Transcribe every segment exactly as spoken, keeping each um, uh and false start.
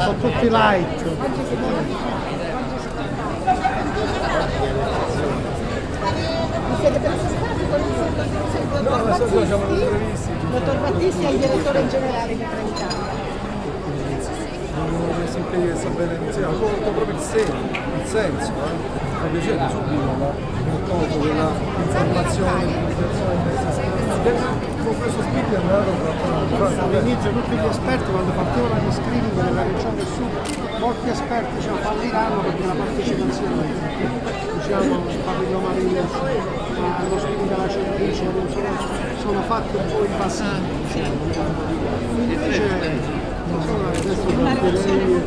sono tutti light. Siete presentati con il dottor Battisti? Il dottor Battisti è il direttore generale di Trenitalia. Devo sentire che sta bene iniziare, ho colto proprio il segno, il senso, eh. Mi piacere subito ho colto quella informazione con questo spirito è andato all'inizio tutti gli esperti quando partivano gli screening nella regione del sud, molti esperti diciamo, falliranno perché la partecipazione diciamo papillomavirus allo screening della cervice sono fatti un po' invasivi diciamo. Invece insomma, adesso partirei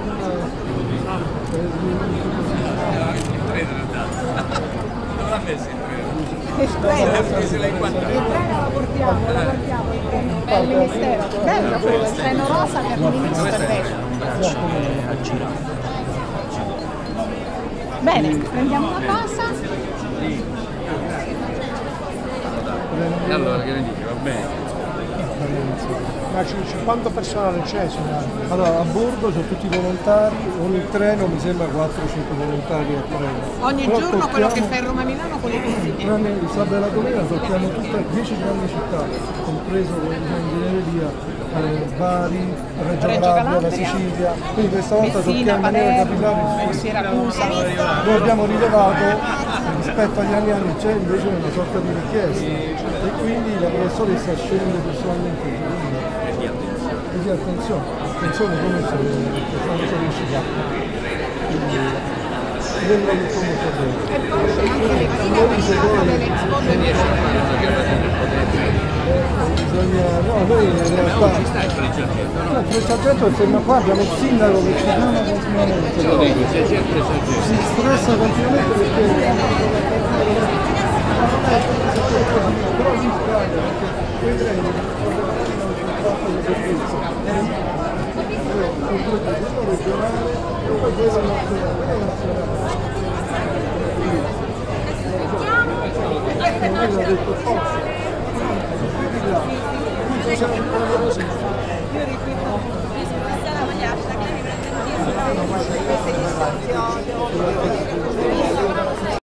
non l'ha messo in Il treno lo portiamo, lo portiamo per il Ministero. Bello quello, il treno rosa per il Ministero. Bene, prendiamo una cosa. E allora che ne dici, va bene? Ma quanto personale c'è? Allora, a bordo c'ho tutti i volontari, ogni treno mi sembra quattro cinque volontari a treno. Ogni Però giorno tocchiamo, quello che fa il Roma-Milano con le visite. Tranne il sabato e la domenica tocchiamo tutte dieci grandi città, compreso l'ingegneria, eh, Bari, Reggio Reggio Calabria, la Calabria, Sicilia. Quindi questa volta Messina, tocchiamo in maniera Palermo, capillare. Siracusa. Noi abbiamo rilevato rispetto agli anni anni c'è invece una sorta di richiesta e quindi la professoressa scende personalmente e di attenzione, attenzione come se quando sono riusciti a vengono di come sapere. E poi c'è anche le guide dell'Expo Bisogna, no, noi in realtà no, il sargento è fermo qua, abbiamo il sindaco che ci chiama continuamente, Te lo dico, sei sempre saggio. si stressa continuamente perché però si sbaglia perché quei treni non c'è troppo di servizio quello regionale e poi quello nazionale e nazionale non è detto forza Io ripeto, questa è la magliascia che mi prende in giro, queste distanzioni.